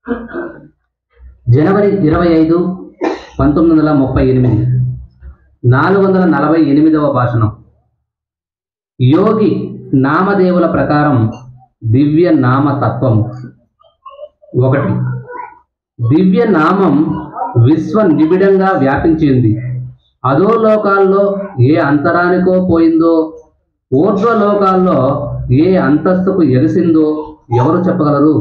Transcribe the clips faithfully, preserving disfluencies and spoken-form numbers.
జనవరి ఇరవై ఐదు పంతొమ్మిది వందల ముప్పై ఎనిమిది నాలుగు వందల నలభై ఎనిమిదవ భాషణం. యోగి నామదేవుల ప్రకారం దివ్య నామతత్వం. ఒకటి, దివ్య నామం విశ్వ నిబిడంగా వ్యాపించింది. అధోలోకాల్లో ఏ అంతరానికో పోయిందో, ఊర్ధ్వలోకాల్లో ఏ అంతస్తుకు ఎగసిందో ఎవరు చెప్పగలరు?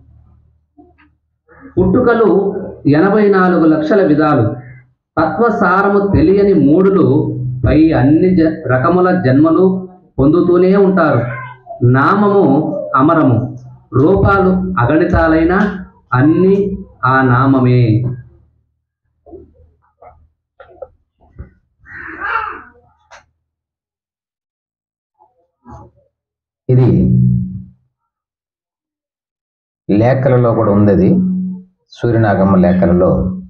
పుట్టుకలు ఎనభై నాలుగు లక్షల విధాలు, తత్వసారము తెలియని మూడులు పై అన్ని జ రకముల జన్మలు పొందుతూనే ఉంటారు. నామము అమరము, రూపాలు అగణితాలైన అన్ని ఆ నామమే. ఇది లేఖలలో కూడా ఉంది. అది సూర్యనాగమ్మ లేఖలలో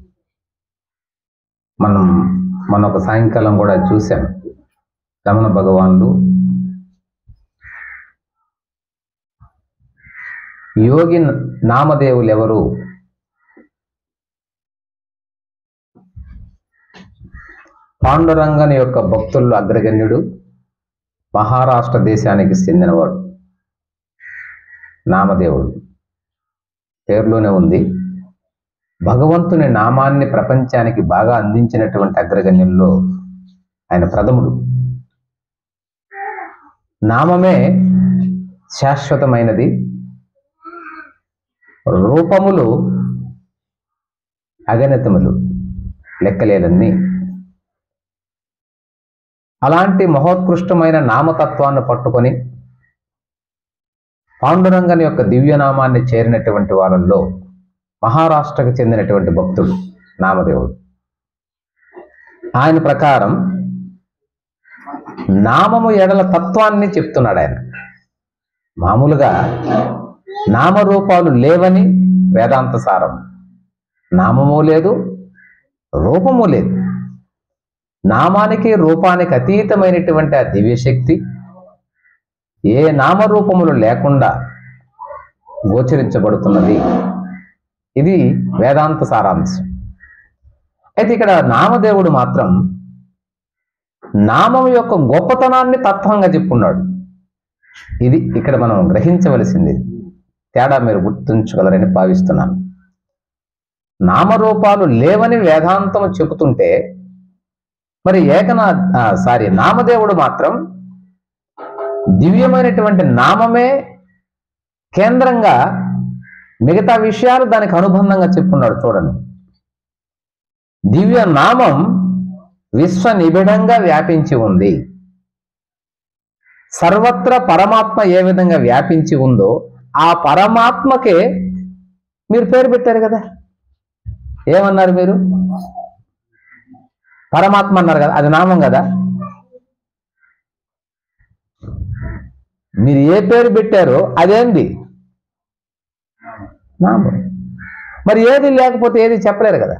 మనం మన ఒక సాయంకాలం కూడా చూసాం. రమణ భగవానులు యోగి నామదేవులు ఎవరు? పాండురంగని యొక్క భక్తుల్లో అగ్రగణ్యుడు, మహారాష్ట్ర దేశానికి చెందినవాడు. నామదేవుడు పేరులోనే ఉంది. భగవంతుని నామాన్ని ప్రపంచానికి బాగా అందించినటువంటి అగ్రగణ్యుల్లో ఆయన ప్రథముడు. నామమే శాశ్వతమైనది, రూపములు అగణితములు, లెక్కలేదన్నీ. అలాంటి మహోత్కృష్టమైన నామతత్వాన్ని పట్టుకొని పాండురంగని యొక్క దివ్యనామాన్ని చేరినటువంటి వాళ్ళల్లో మహారాష్ట్రకు చెందినటువంటి భక్తుడు నామదేవుడు. ఆయన ప్రకారం నామము ఎడల తత్వాన్ని చెప్తున్నాడు ఆయన. మామూలుగా నామరూపాలు లేవని వేదాంత సారం. నామము లేదు, రూపము లేదు. నామానికి రూపానికి అతీతమైనటువంటి ఆ దివ్యశక్తి ఏ నామరూపములు లేకుండా గోచరించబడుతున్నది. ఇది వేదాంత సారాంశం. అయితే ఇక్కడ నామదేవుడు మాత్రం నామం యొక్క గొప్పతనాన్ని తత్వంగా చెప్పుకున్నాడు. ఇది ఇక్కడ మనం గ్రహించవలసింది. తేడా మీరు గుర్తుంచగలరని భావిస్తున్నాను. నామరూపాలు లేవని వేదాంతం చెబుతుంటే, మరి ఏకనా సారీ నామదేవుడు మాత్రం దివ్యమైనటువంటి నామమే కేంద్రంగా మిగతా విషయాలు దానికి అనుబంధంగా చెప్పుకున్నాడు. చూడండి, దివ్య నామం విశ్వ నిబిడంగా వ్యాపించి ఉంది. సర్వత్ర పరమాత్మ ఏ విధంగా వ్యాపించి ఉందో ఆ పరమాత్మకే మీరు పేరు పెట్టారు కదా. ఏమన్నారు మీరు? పరమాత్మ అన్నారు కదా, అది నామం కదా. మీరు ఏ పేరు పెట్టారో అదేంది? నామం. మరి ఏది లేకపోతే ఏది చెప్పలేరు కదా.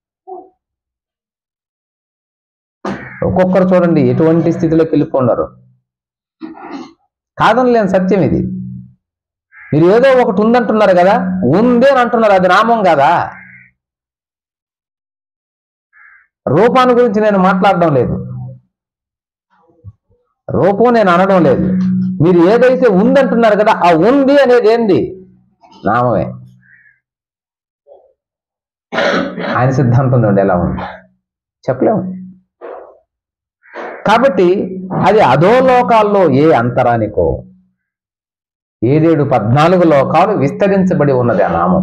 ఒక్కొక్కరు చూడండి ఎటువంటి స్థితిలోకి వెళ్ళిపోన్నారు. కాదని లేని సత్యం ఇది. మీరు ఏదో ఒకటి ఉందంటున్నారు కదా, ఉంది అని అంటున్నారు, అది నామం కదా. రూపాన్ని గురించి నేను మాట్లాడడం లేదు, రూపం నేను అనడం లేదు. మీరు ఏదైతే ఉందంటున్నారు కదా, ఆ ఉంది అనేది ఏంది? నామమే. ఆయన సిద్ధాంతం నుండి ఎలా ఉంది చెప్పలేము. కాబట్టి అది అధోలోకాల్లో ఏ అంతరానికో ఏడేడు పద్నాలుగు లోకాలు విస్తరించబడి ఉన్నది ఆ నామం.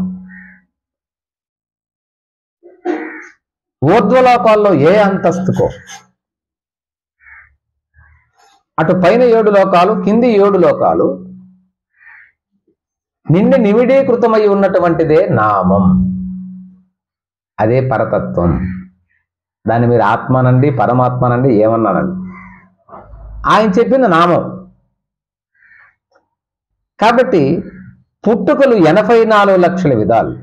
ఊర్ధ్వలోకాల్లో ఏ అంతస్తుకో, అటు పైన ఏడు లోకాలు, కింది ఏడు లోకాలు నిండి నివిడీకృతమై ఉన్నటువంటిదే నామం. అదే పరతత్వం. దాన్ని మీరు ఆత్మనండి, పరమాత్మనండి, ఏమన్నానండి, ఆయన చెప్పింది నామం. కాబట్టి పుట్టుకలు ఎనభై నాలుగు లక్షల విధాలు,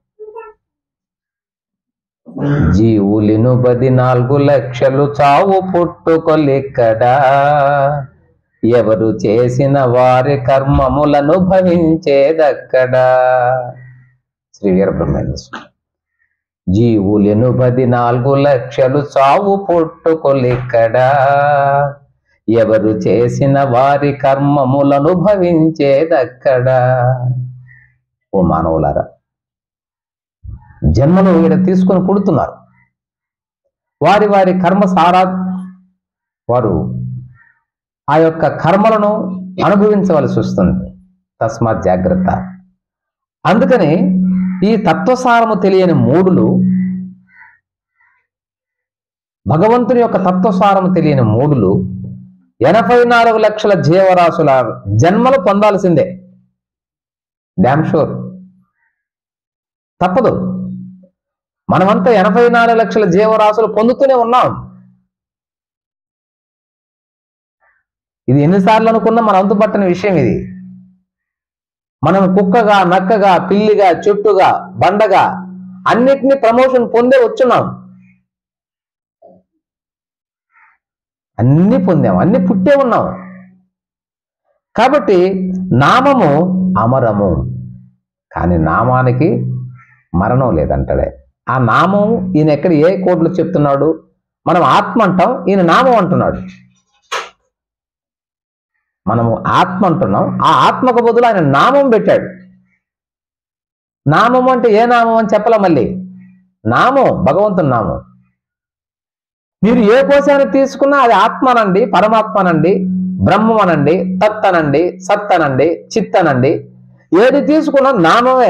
జీవులిను పది నాలుగు లక్షలు, చావు పుట్టుకొలిక్కడా, ఎవరు చేసిన వారి కర్మములను భవించేదక్కడా. శ్రీ వీరబ్రహ్మేంద్ర స్వామి. జీవులెను పదినాలుగు లక్షలు చావు పుట్టుకొలిక్కడా, ఎవరు చేసిన వారి కర్మములను భవించేదక్కడా. ఓ మానవులారా, జన్మను ఈడ తీసుకొని పుడుతున్నారు. వారి వారి కర్మ సారా వారు ఆ యొక్క కర్మలను అనుభవించవలసి వస్తుంది. తస్మాత్ జాగ్రత్త. అందుకని ఈ తత్వసారము తెలియని మూడులు, భగవంతుని యొక్క తత్వసారము తెలియని మూడులు ఎనభై నాలుగు లక్షల జీవరాశుల జన్మలు పొందాల్సిందే. డ్యామ్ షూర్, తప్పదు. మనమంతా ఎనభై నాలుగు లక్షల జీవరాశులు పొందుతూనే ఉన్నాం. ఇది ఎన్నిసార్లు అనుకున్నా మన అంతు పట్టని విషయం. ఇది మనం కుక్కగా, నక్కగా, పిల్లిగా, చెట్టుగా, బండగా అన్నిటినీ ప్రమోషన్ పొందే వచ్చున్నాం. అన్ని పొందాం, అన్ని పుట్టే ఉన్నాం. కాబట్టి నామము అమరము, కానీ నామానికి మరణం లేదంటాడే. ఆ నామం ఈయన ఎక్కడ ఏ కోడ్లు చెప్తున్నాడు? మనం ఆత్మ అంటాం, ఈయన నామం అంటున్నాడు. మనము ఆత్మ అంటున్నాం, ఆ ఆత్మకు బదులు ఆయన నామం పెట్టాడు. నామం అంటే ఏ నామం అని చెప్పలే. మళ్ళీ నామం భగవంతుని నామం. మీరు ఏ కోశాన్ని తీసుకున్నా అది ఆత్మనండి, పరమాత్మనండి, బ్రహ్మమనండి, తత్ అనండి, సత్ అనండి, చిత్ అనండి, ఏది తీసుకున్నా నామమే.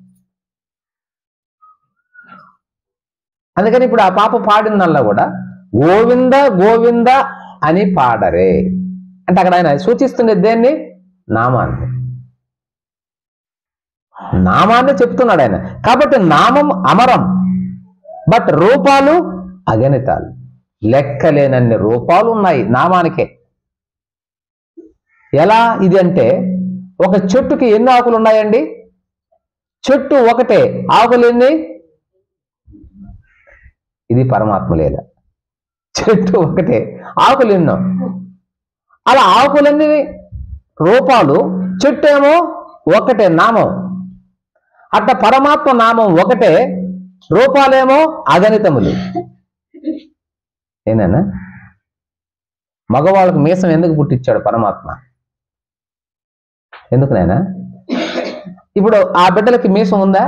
అందుకని ఇప్పుడు ఆ పాప పాడిందల్లా కూడా గోవింద గోవింద అని పాడరే అంటే అక్కడ ఆయన సూచిస్తుండే దేన్ని? నామాన్ని. నామాన్ని చెప్తున్నాడు ఆయన. కాబట్టి నామం అమరం, బట్ రూపాలు అగణితాలు. లెక్కలేనన్ని రూపాలు ఉన్నాయి నామానికే. ఎలా ఇది అంటే, ఒక చెట్టుకి ఎన్ని ఆకులు ఉన్నాయండి? చెట్టు ఒకటే, ఆకులు ఎన్ని? ఇది పరమాత్మ లీల. చెట్టు ఒకటే, ఆకులు ఎన్నో. అలా ఆకులన్నీ రూపాలు, చెట్టు ఏమో ఒకటే నామం. అట్లా పరమాత్మ నామం ఒకటే, రూపాలేమో అగణితములు. ఏనా? మగవాళ్ళకు మీసం ఎందుకు పుట్టించాడు పరమాత్మ? ఎందుకు నాయనా? ఇప్పుడు ఆ బిడ్డలకి మీసం ఉందా?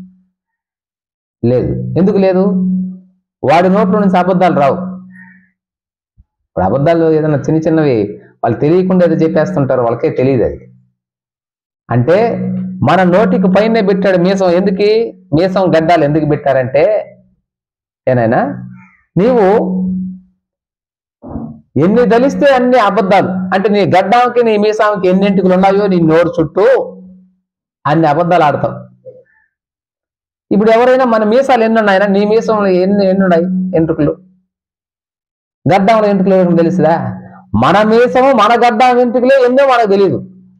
లేదు. ఎందుకు లేదు? వాడి నోట్లో నుంచి అబద్ధాలు రావు. ఇప్పుడు అబద్ధాలు ఏదైనా చిన్న చిన్నవి వాళ్ళు తెలియకుండా ఏదో చెప్పేస్తుంటారు, వాళ్ళకే తెలియదు అది. అంటే మన నోటికి పైనే పెట్టాడు మీసం. ఎందుకు మీసం గడ్డాలు ఎందుకు పెట్టారంటే, ఏనాయనా నీవు ఎన్ని దలిస్తే అన్ని అబద్ధాలు. అంటే నీ గడ్డానికి నీ మీసానికి ఎన్ని ఎంటుకలు ఉన్నాయో నీ నోరు చుట్టూ అన్ని అబద్ధాలు ఆడతావు. ఇప్పుడు ఎవరైనా మన మీసాలు ఎన్ని ఉన్నాయన్నా, నీ మీసంలో ఎన్ని ఎన్ని ఉన్నాయి ఎంట్రుకలు, గడ్డంలో ఎంట్రుకలు ఎవరికి తెలుసుదా? మన మీసము మన గడ్డం ఎంట్రుకలే ఎన్నో మనకు తెలియదు.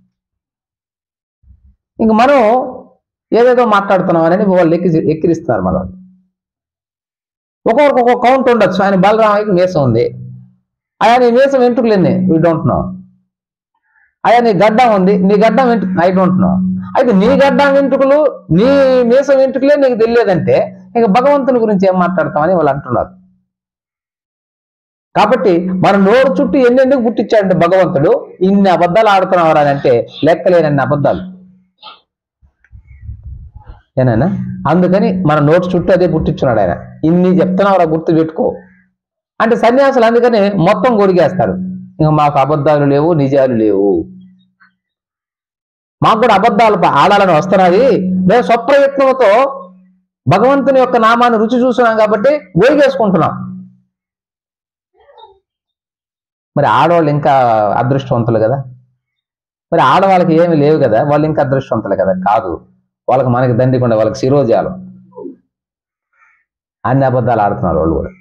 ఇంక మనం ఏదేదో మాట్లాడుతున్నాం అని వాళ్ళు ఎక్కి ఎక్కిరిస్తున్నారు మనం. ఒక్కొక్కరికి ఒక్కొక్క కౌంట్ ఉండొచ్చు. ఆయన బలరామయ్యకి మీసం ఉంది, అయా నీ మీసం వెంట్రుకలు ఎన్ని? We don't know. అయా నీ గడ్డం ఉంది, నీ గడ్డం వెంట్రుక ఐ డోంట్ నో. అయితే నీ గడ్డం వెంట్రుకలు నీ మీసం వెంట్రుకలే నీకు తెలియదంటే ఇక భగవంతుని గురించి ఏం మాట్లాడతామని వాళ్ళు అంటున్నారు. కాబట్టి మన నోరు చుట్టూ ఎన్నెందుకు పుట్టించాడంటే భగవంతుడు, ఇన్ని అబద్ధాలు ఆడుతున్నారు అని అంటే లెక్కలేనన్ని అబద్ధాలు. ఏనాయనా? అందుకని మన నోటు చుట్టూ అదే పుట్టించున్నాడు ఆయన. ఇన్ని చెప్తున్నావురా గుర్తు పెట్టుకో అంటే సన్యాసులు అందుకని మొత్తం గొడిగేస్తారు. ఇంకా మాకు అబద్ధాలు లేవు, నిజాలు లేవు. మాకు కూడా అబద్ధాలు ఆడాలని వస్తున్నది. మేము స్వప్రయత్నంతో భగవంతుని యొక్క నామాన్ని రుచి చూస్తున్నాం కాబట్టి గొడిగేసుకుంటున్నాం. మరి ఆడవాళ్ళు ఇంకా అదృష్టవంతులు కదా. మరి ఆడవాళ్ళకి ఏమి లేవు కదా, వాళ్ళు ఇంకా అదృష్టవంతులు కదా. కాదు, వాళ్ళకి మనకి దండికుండా, వాళ్ళకి శిరోజాలం. అన్ని అబద్ధాలు ఆడుతున్నారు వాళ్ళు కూడా.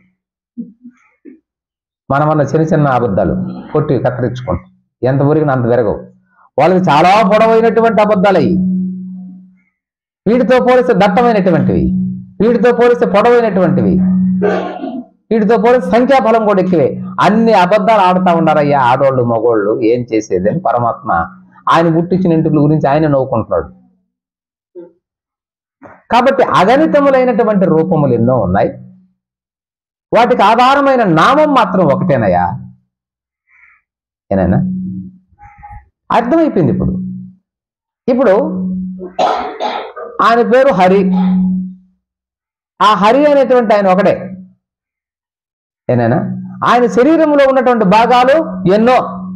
మనమన్న చిన్న చిన్న అబద్ధాలు కొట్టి కత్తిరించుకుంటాం, ఎంత ఊరికినా అంత పెరగవు. వాళ్ళకి చాలా పొడవైనటువంటి అబద్ధాలు అయ్యి, వీటితో పోలిస్తే దట్టమైనటువంటివి, వీటితో పోలిస్తే పొడవైనటువంటివి, వీటితో పోలిస్తే సంఖ్యాఫలం కూడా ఎక్కువే. అన్ని అబద్ధాలు ఆడుతూ ఉన్నారయ్యా ఆడోళ్ళు మగోళ్ళు. ఏం చేసేది అని పరమాత్మ ఆయన పుట్టించిన ఇంటి గురించి ఆయన నవ్వుకుంటున్నాడు. కాబట్టి అగణితములైనటువంటి రూపములు ఎన్నో ఉన్నాయి, వాటికి ఆధారమైన నామం మాత్రం ఒకటేనయ్యా. ఏనైనా అర్థమైపోయింది. ఇప్పుడు ఇప్పుడు ఆయన పేరు హరి. ఆ హరి అనేటువంటి ఆయన ఒకటే. ఏనైనా ఆయన శరీరంలో ఉన్నటువంటి భాగాలు ఎన్నో,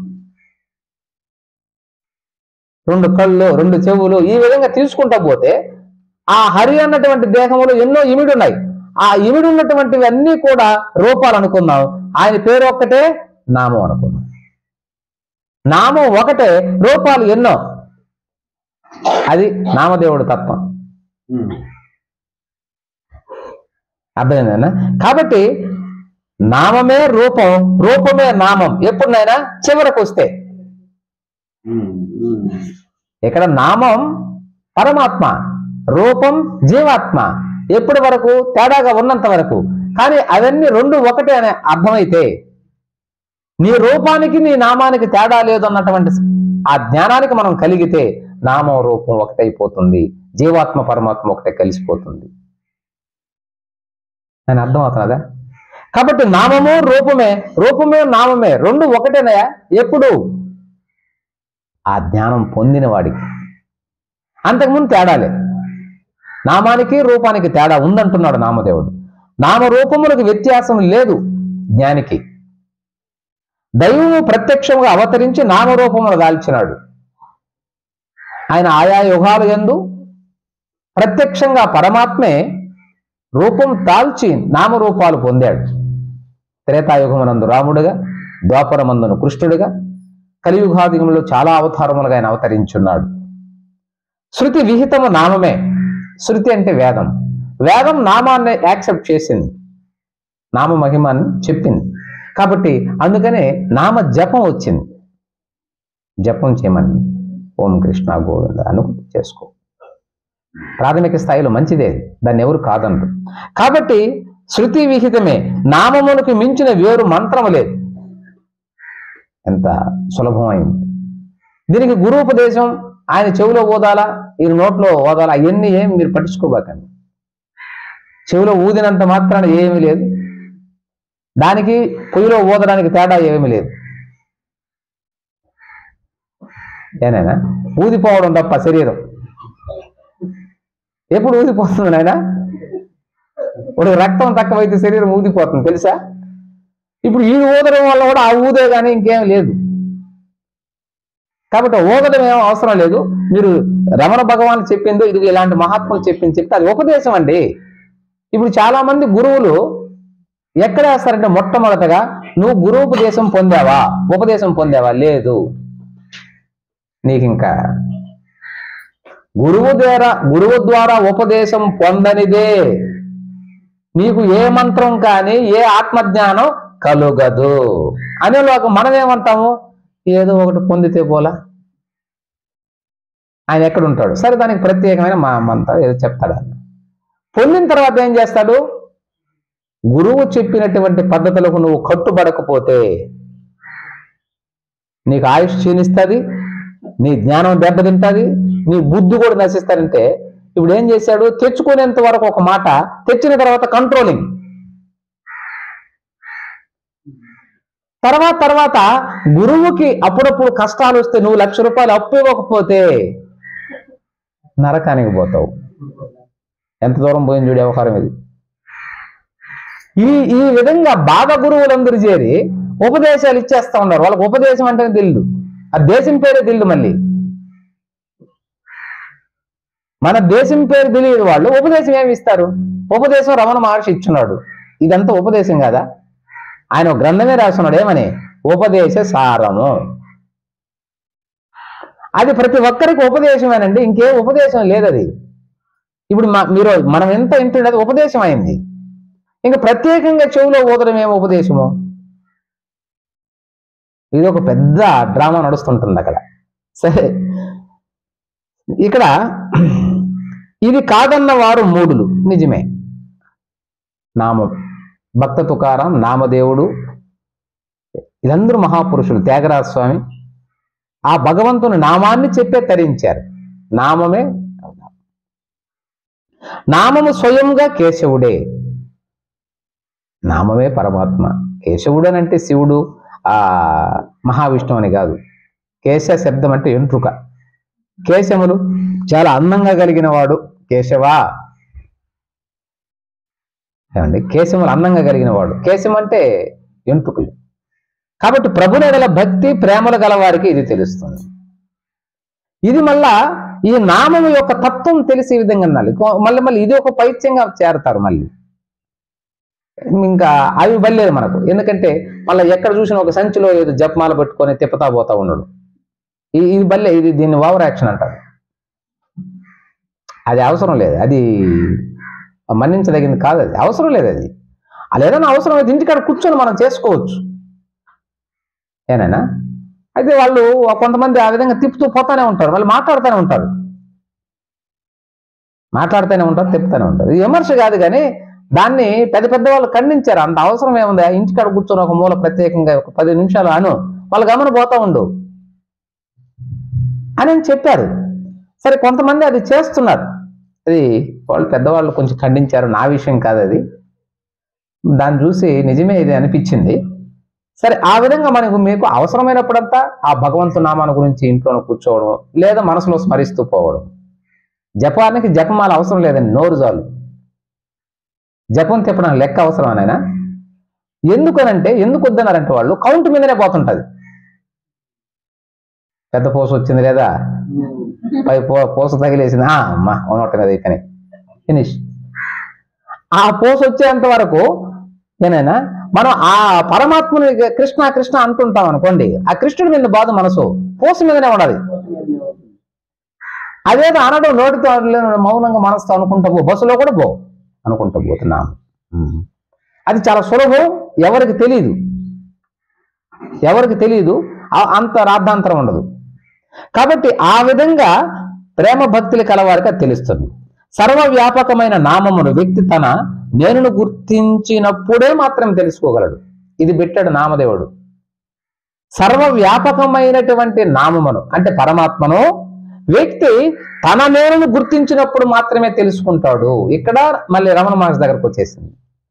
రెండు కళ్ళు, రెండు చెవులు, ఈ విధంగా తీసుకుంటా పోతే ఆ హరి అన్నటువంటి దేహంలో ఎన్నో ఇమిడి ఉన్నాయి. ఆ ఇమిడి ఉన్నటువంటివి అన్నీ కూడా రూపాలు అనుకుందాం. ఆయన పేరు ఒక్కటే, నామం అనుకుందాం. నామం ఒకటే, రూపాలు ఎన్నో. అది నామదేవుడు తత్వం. అర్థమైందన్నా? కాబట్టి నామమే రూపం, రూపమే నామం. ఎప్పుడునైనా చివరకు వస్తే ఇక్కడ నామం పరమాత్మ, రూపం జీవాత్మ. ఎప్పటి వరకు? తేడాగా ఉన్నంత వరకు. కానీ అవన్నీ రెండు ఒకటే అనే అర్థమైతే, నీ రూపానికి నీ నామానికి తేడా లేదు అన్నటువంటి ఆ జ్ఞానానికి మనం కలిగితే నామం రూపం ఒకటైపోతుంది, జీవాత్మ పరమాత్మ ఒకటే కలిసిపోతుంది అని అర్థం అవుతున్నదా? కాబట్టి నామము రూపమే, రూపమే నామమే, రెండు ఒకటేనయా. ఎప్పుడు? ఆ జ్ఞానం పొందిన వాడికి. అంతకుముందు తేడాలే. నామానికి రూపానికి తేడా ఉందంటున్నాడు నామదేవుడు. నామరూపములకు వ్యత్యాసం లేదు జ్ఞానికి. దైవము ప్రత్యక్షంగా అవతరించి నామరూపములు దాల్చినాడు. ఆయన ఆయా యుగాలు యందు ప్రత్యక్షంగా పరమాత్మే రూపం తాల్చి నామరూపాలు పొందాడు. త్రేతాయుగమునందు రాముడుగా, ద్వాపరమందును కృష్ణుడిగా, కలియుగాదిగంలో చాలా అవతారములుగా ఆయన అవతరించున్నాడు. శృతి విహితము నామమే. శృతి అంటే వేదం. వేదం నామాన్ని యాక్సెప్ట్ చేసింది, నామ మహిమాన్ని చెప్పింది. కాబట్టి అందుకనే నామ జపం వచ్చింది. జపం చేయమని ఓం కృష్ణ గోవింద అనుకుంటూ చేసుకో. ప్రాథమిక స్థాయిలో మంచిదే, దాన్ని ఎవరు కాదనరు. కాబట్టి శృతి విహితమే. నామమునికి మించిన వేరు మంత్రము లేదు. ఎంత సులభమైంది. దీనికి గురూపదేశం ఆయన చెవిలో ఓదాలా, ఈయన నోట్లో ఓదాలా, అవన్నీ ఏమి మీరు పట్టించుకోబాకండి. చెవిలో ఊదినంత మాత్రాన ఏమీ లేదు, దానికి పొయ్యిలో ఊదడానికి తేడా ఏమీ లేదు. ఏనైనా ఊదిపోవడం తప్ప శరీరం ఎప్పుడు ఊదిపోతుంది నాయన? ఇప్పుడు రక్తం తక్కువైతే శరీరం ఊదిపోతుంది తెలుసా? ఇప్పుడు ఈ ఊదడం వల్ల కూడా ఆ ఊదే కానీ ఇంకేం లేదు. కాబట్టి ఊదడం ఏమో అవసరం లేదు. మీరు రమణ భగవాన్ చెప్పిందో ఇది ఇలాంటి మహాత్ములు చెప్పింది చెప్తే అది ఉపదేశం అండి. ఇప్పుడు చాలా మంది గురువులు ఎక్కడ వేస్తారంటే మొట్టమొదటగా నువ్వు గురువుపదేశం పొందావా, ఉపదేశం పొందావా? లేదు. నీకు ఇంకా గురువు ద్వారా గురువు ద్వారా ఉపదేశం పొందనిదే నీకు ఏ మంత్రం కానీ ఏ ఆత్మజ్ఞానం కలుగదు అనే లోక మనం ఏమంటాము? ఏదో ఒకటి పొందితే పోలా. ఆయన ఎక్కడుంటాడు? సరే, దానికి ప్రత్యేకమైన మా మంత్రం ఏదో చెప్తాడు. పొందిన తర్వాత ఏం చేస్తాడు? గురువు చెప్పినటువంటి పద్ధతులకు నువ్వు కట్టుబడకపోతే నీకు ఆయుష్ క్షీణిస్తుంది, నీ జ్ఞానం దెబ్బతింటుంది, నీ బుద్ధి కూడా నశిస్తారంటే ఇప్పుడు ఏం చేశాడు? తెచ్చుకునేంత వరకు ఒక మాట, తెచ్చిన తర్వాత కంట్రోలింగ్, తర్వాత తర్వాత గురువుకి అప్పుడప్పుడు కష్టాలు వస్తే నువ్వు లక్ష రూపాయలు అప్పు ఇవ్వకపోతే నరకానికి పోతావు. ఎంత దూరం పోయింది చూడే వ్యవహారం ఇది. ఈ ఈ విధంగా బాధ గురువులందరూ చేరి ఉపదేశాలు ఇచ్చేస్తా ఉన్నారు. వాళ్ళకి ఉపదేశం అంటేనే తెలియదు, ఆ దేశం పేరే తెలియదు. మళ్ళీ మన దేశం పేరు తెలియదు వాళ్ళు ఉపదేశం ఏమి ఇస్తారు? ఉపదేశం రమణ మహర్షి ఇచ్చున్నాడు. ఇదంతా ఉపదేశం కాదా? ఆయన ఒక గ్రంథమే రాస్తున్నాడు. ఏమని? ఉపదేశ సారము. అది ప్రతి ఒక్కరికి ఉపదేశమేనండి, ఇంకే ఉపదేశం లేదు. అది ఇప్పుడు మీరు మనం ఎంత ఇంటుండే అది ఉపదేశం అయింది. ఇంకా ప్రత్యేకంగా చెవులో ఊదడం ఏమో ఉపదేశము. ఇది ఒక పెద్ద డ్రామా నడుస్తుంటుంది అక్కడ. సరే, ఇక్కడ ఇది కాదన్న వారు మూడులు నిజమే. నామం, భక్త తుకారం, నామదేవుడు, ఇదందరూ మహాపురుషులు. త్యాగరాజ స్వామి ఆ భగవంతుని నామాన్ని చెప్పే తరించారు. నామమే. నామము స్వయంగా కేశవుడే. నామమే పరమాత్మ. కేశవుడు అని అంటే శివుడు ఆ మహావిష్ణువు అని కాదు. కేశ శబ్దం అంటే ఎంట్రుక. కేశములు చాలా అందంగా కలిగిన వాడు కేశవా. ఏమండి, కేశములు అందంగా కలిగిన వాడు. కేశం అంటే ఎంట్రుకలు. కాబట్టి ప్రభుని గల భక్తి ప్రేమలు గల వారికి ఇది తెలుస్తుంది. ఇది మళ్ళా ఈ నామము యొక్క తత్వం తెలిసే విధంగా ఉండాలి. మళ్ళీ మళ్ళీ ఇది ఒక పైత్యంగా చేరతారు. మళ్ళీ ఇంకా అవి బయలేదు మనకు. ఎందుకంటే మళ్ళీ ఎక్కడ చూసినా ఒక సంచిలో ఏదో జపమాల పెట్టుకొని తిప్పుతా పోతా ఉన్నాడు. ఇది బల్లే, ఇది దీన్ని ఓవర్ యాక్షన్ అంటారు. అది అవసరం లేదు, అది మన్నించదగింది కాదు, అది అవసరం లేదు. అది అది ఏదైనా అవసరం అయితే ఇంటికాడ కూర్చొని మనం చేసుకోవచ్చు ఏనైనా. అయితే వాళ్ళు కొంతమంది ఆ విధంగా తిప్పుతూ పోతానే ఉంటారు, వాళ్ళు మాట్లాడుతూనే ఉంటారు మాట్లాడుతూనే ఉంటారు తిప్పుతూనే ఉంటారు. ఇది విమర్శ కాదు, కానీ దాన్ని పెద్ద పెద్ద వాళ్ళు ఖండించారు. అంత అవసరం ఏముంది, ఇంటికాడ కూర్చొని ఒక మూల ప్రత్యేకంగా ఒక పది నిమిషాలు అను, వాళ్ళు గమన పోతా ఉండు అని చెప్పారు. సరే, కొంతమంది అది చేస్తున్నారు. అది వాళ్ళు పెద్దవాళ్ళు కొంచెం ఖండించారు, నా విషయం కాదు అది. దాన్ని చూసి నిజమే ఇది అనిపించింది. సరే, ఆ విధంగా మనకు మీకు అవసరమైనప్పుడంతా ఆ భగవంతు నామాన్ని గురించి ఇంట్లో కూర్చోవడం, లేదా మనసులో స్మరిస్తూ పోవడం. జపానికి జపమాల అవసరం లేదండి, నోరు చాలు. జపం తిప్పడం లెక్క అవసరం అనైనా. ఎందుకనంటే ఎందుకు వద్దన్నారంటే వాళ్ళు కౌంట్ మీదనే పోతుంటది. పెద్ద పోస వచ్చింది లేదా, పై పో పోస తగిలేసింది, అమ్మా ఉన్నట్టు కదా ఇకని ఫినిష్. ఆ పోస వచ్చేంత వరకు ఏనైనా మనం ఆ పరమాత్మని కృష్ణ కృష్ణ అంటుంటాం అనుకోండి, ఆ కృష్ణుడి మీద బాధ మనసు పోస మీదనే ఉండాలి. అదేదో అనడం నోటితో మౌనంగా మనసుతో అనుకుంటా పో, బస్సులో కూడా పో అనుకుంటా పోతున్నాం. అది చాలా సులభం, ఎవరికి తెలియదు ఎవరికి తెలియదు అంత రాద్ధాంతరం ఉండదు. కాబట్టి ఆ విధంగా ప్రేమ భక్తులు కలవారికి అది తెలుస్తుంది. సర్వవ్యాపకమైన నామమును వ్యక్తి తన నేనును గుర్తించినప్పుడే మాత్రం తెలుసుకోగలడు. ఇది పెట్టాడు నామదేవుడు. సర్వవ్యాపకమైనటువంటి నామమును అంటే పరమాత్మను వ్యక్తి తన నేనును గుర్తించినప్పుడు మాత్రమే తెలుసుకుంటాడు. ఇక్కడ మళ్ళీ రమణ మహర్షి దగ్గరకు వచ్చేసింది.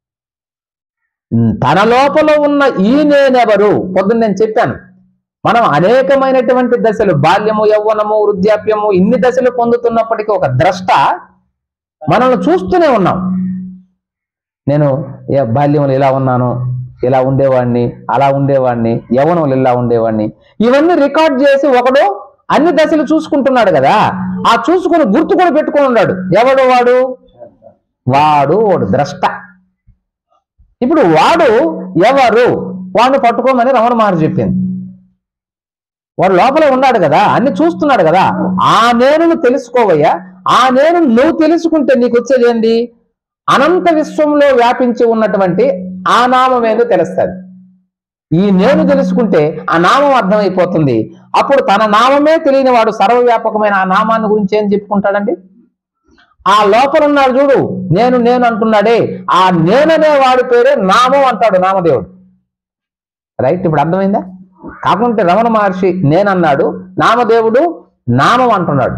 తన లోపల ఉన్న ఈ నేనెవరు, పొద్దున్న నేను చెప్పాను, మనం అనేకమైనటువంటి దశలు, బాల్యము, యవ్వనము, వృద్ధాప్యము, ఇన్ని దశలు పొందుతున్నప్పటికీ ఒక ద్రష్ట మనల్ని చూస్తూనే ఉన్నాం. నేను బాల్యంలో ఇలా ఉన్నాను, ఇలా ఉండేవాడిని, అలా ఉండేవాడిని, యవ్వనంలో ఇలా ఉండేవాడిని, ఇవన్నీ రికార్డ్ చేసి ఒకడు అన్ని దశలు చూసుకుంటున్నాడు కదా. ఆ చూసుకుని గుర్తు కూడా పెట్టుకుని ఉన్నాడు. ఎవడు వాడు? వాడు వాడు ద్రష్ట. ఇప్పుడు వాడు ఎవరు? వాడిని పట్టుకోమని రమణ మహర్షి చెప్పింది. వాడు లోపల ఉన్నాడు కదా, అన్ని చూస్తున్నాడు కదా. ఆ నేనును తెలుసుకోవయ్యా. ఆ నేను నువ్వు తెలుసుకుంటే నీకు వచ్చేది ఏంది? అనంత విశ్వంలో వ్యాపించి ఉన్నటువంటి ఆ నామం ఏందో తెలుస్తుంది. ఈ నేను తెలుసుకుంటే ఆ నామం అర్థమైపోతుంది. అప్పుడు తన నామమే తెలియని వాడు సర్వవ్యాపకమైన ఆ నామాన్ని గురించి ఏం చెప్పుకుంటాడండి? ఆ లోపల ఉన్నాడు చూడు, నేను నేను అంటున్నాడే, ఆ నేననే వాడి పేరే నామం అంటాడు నామదేవుడు. రైట్, ఇప్పుడు అర్థమైందా? కాకుంటే రమణ మహర్షి నేనన్నాడు, నామదేవుడు నామం అంటున్నాడు.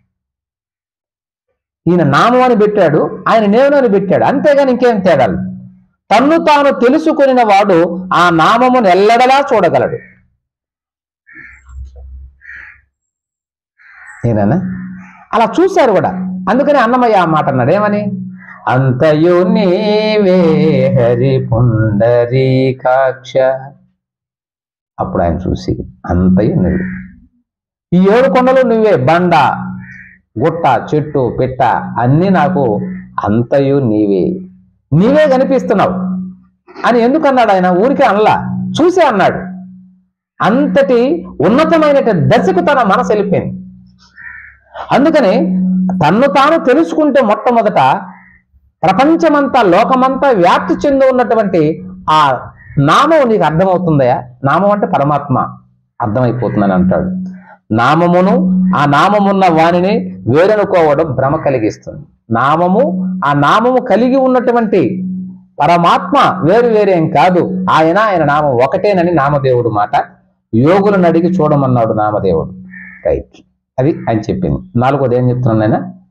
ఈయన నామం అని పెట్టాడు, ఆయన నేను అని పెట్టాడు. అంతేగాని ఇంకేం తేడాలు. తన్ను తాను తెలుసుకుని వాడు ఆ నామమును ఎల్లడలా చూడగలడు. ఏనా అలా చూశారు కూడా. అందుకని అన్నమయ్య ఆ మాట అన్నాడు, ఏమని? అంతయు నీవే హరి పుండరీకాక్ష. అప్పుడు ఆయన చూసి అంతయు నువ్వు, ఈ ఏడు కొండలు నువ్వే, బండ, గుట్ట, చెట్టు, పిట్ట అన్నీ నాకు అంతయు నీవే, నీవే కనిపిస్తున్నావు అని ఎందుకన్నాడు ఆయన? ఊరికే అనలా, చూసే అన్నాడు. అంతటి ఉన్నతమైన దశకు తన మనసు వెళ్ళిపోయింది. అందుకని తన్ను తాను తెలుసుకుంటే మొట్టమొదట ప్రపంచమంతా, లోకమంతా వ్యాప్తి చెంది ఉన్నటువంటి ఆ నామం నీకు అర్థమవుతుందయా. నామం అంటే పరమాత్మ అర్థమైపోతుందని అంటాడు. నామమును, ఆ నామమున్న వాణిని వేరనుకోవడం భ్రమ కలిగిస్తుంది. నామము, ఆ నామము కలిగి ఉన్నటువంటి పరమాత్మ వేరు వేరేం కాదు. ఆయన ఆయన నామం ఒకటేనని నామదేవుడు మాట. యోగులను అడిగి చూడమన్నాడు నామదేవుడు. రైట్, అది ఆయన చెప్పింది. నాలుగోది ఏం చెప్తున్నాను ఆయన?